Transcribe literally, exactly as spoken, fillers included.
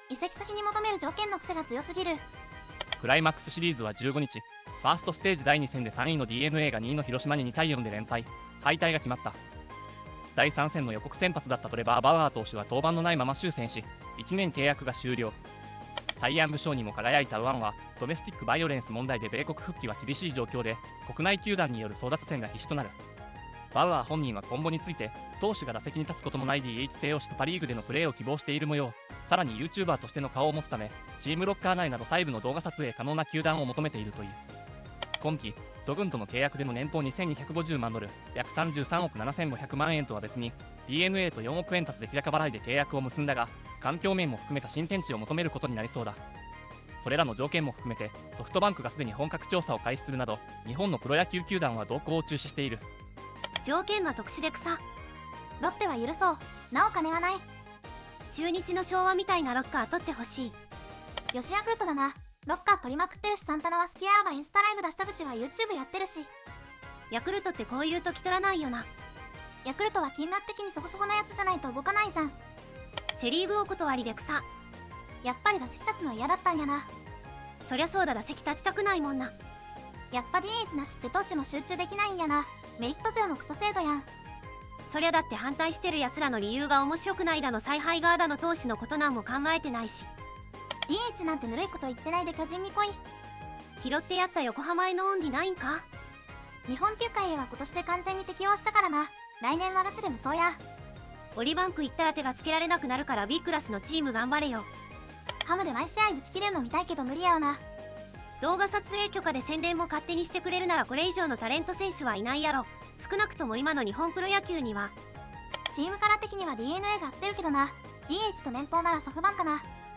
移籍先に求める条件の癖が強すぎる。 クライマックスシリーズはじゅうごにち、ファーストステージだいに戦でさんいの ディーエヌエー がにいの広島ににたいよんで連敗、敗退が決まった。だいさん戦の予告先発だったトレバー・バウアー投手は登板のないまま終戦し、いちねん契約が終了。サイ・ヤング賞にも輝いたウアンは、ドメスティックバイオレンス問題で米国復帰は厳しい状況で、国内球団による争奪戦が必至となる。バウアー本人は今後について、投手が打席に立つこともない ディーエイチ 制を敷くパ・リーグでのプレーを希望している模様。さらに YouTuber としての顔を持つため、チームロッカー内など細部の動画撮影可能な球団を求めているという。今季、ド軍との契約での年俸にせんにひゃくごじゅうまんドル、約さんじゅうさんおくななせんごひゃくまんえんとは別に、ディーエヌエー とよんおくえん足す出来高払いで契約を結んだが、環境面も含めた新天地を求めることになりそうだ。それらの条件も含めて、ソフトバンクがすでに本格調査を開始するなど、日本のプロ野球球団は動向を中止している。 条件は特殊で草。ロッテは許そう。なお金はない。中日の昭和みたいなロッカー取ってほしい。吉ヤクルトだな。ロッカー取りまくってるし、サンタナはスキアーバインスタライブ出した口は YouTube やってるし。ヤクルトってこういう時取らないよな。ヤクルトは金額的にそこそこなやつじゃないと動かないじゃん。セリーグお断りで草。やっぱり打席立つの嫌だったんやな。そりゃそうだ、打席立ちたくないもんな。やっぱ ディーエイチ なしって投手も集中できないんやな。メリットゼロのクソ制度やん。そりゃだって反対してるやつらの理由が面白くないだの、采配側だの、投手のことなんも考えてないし。 ディーエイチ なんてぬるいこと言ってないで巨人に来い。拾ってやった横浜への恩義ないんか。日本球界へは今年で完全に適応したからな。来年はガチで無双や。オリバンク行ったら手がつけられなくなるから B クラスのチーム頑張れよ。ハムで毎試合ぶち切れるの見たいけど無理やよな。動画撮影許可で宣伝も勝手にしてくれるならこれ以上のタレント選手はいないやろ。少なくとも今の日本プロ野球には。チームカラー的には ディーエヌエー が合ってるけどな。 ディーエイチ と年俸ならソフトバンクかな。